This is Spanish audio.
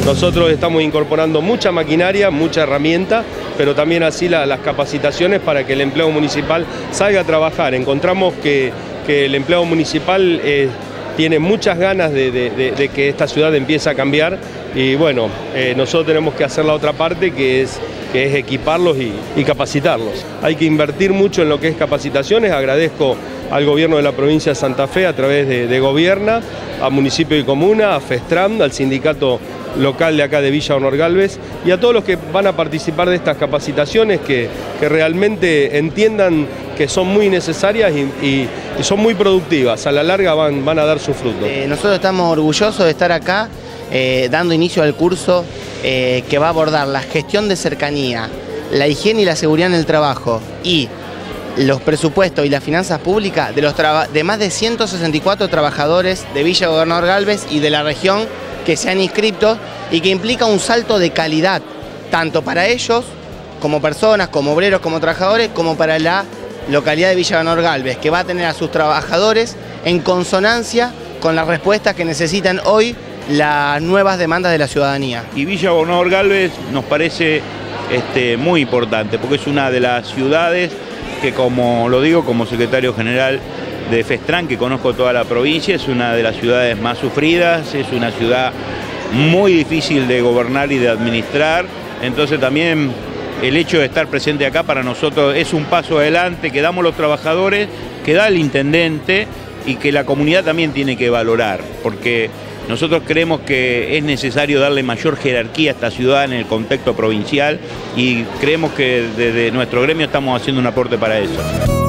Nosotros estamos incorporando mucha maquinaria, mucha herramienta, pero también así las capacitaciones para que el empleado municipal salga a trabajar. Encontramos que el empleado municipal tiene muchas ganas de que esta ciudad empiece a cambiar y bueno, nosotros tenemos que hacer la otra parte que es equiparlos y capacitarlos. Hay que invertir mucho en lo que es capacitaciones. Agradezco al gobierno de la provincia de Santa Fe a través de Gobierna, a municipio y comuna, a FESTRAM, al sindicato local de acá de Villa Honor Galvez y a todos los que van a participar de estas capacitaciones que realmente entiendan que son muy necesarias y son muy productivas. A la larga van a dar su fruto. Nosotros estamos orgullosos de estar acá dando inicio al curso que va a abordar la gestión de cercanía, la higiene y la seguridad en el trabajo y los presupuestos y las finanzas públicas de más de 164 trabajadores de Villa Gobernador Galvez y de la región que se han inscrito y que implica un salto de calidad, tanto para ellos, como personas, como obreros, como trabajadores, como para la localidad de Villa Gobernador Galvez, que va a tener a sus trabajadores en consonancia con las respuestas que necesitan hoy las nuevas demandas de la ciudadanía. Y Villa Gobernador Galvez nos parece muy importante, porque es una de las ciudades que, como lo digo como secretario general de FESTRAM, que conozco toda la provincia, es una de las ciudades más sufridas, es una ciudad muy difícil de gobernar y de administrar, entonces también el hecho de estar presente acá para nosotros es un paso adelante que damos los trabajadores, que da el intendente y que la comunidad también tiene que valorar, porque nosotros creemos que es necesario darle mayor jerarquía a esta ciudad en el contexto provincial y creemos que desde nuestro gremio estamos haciendo un aporte para eso.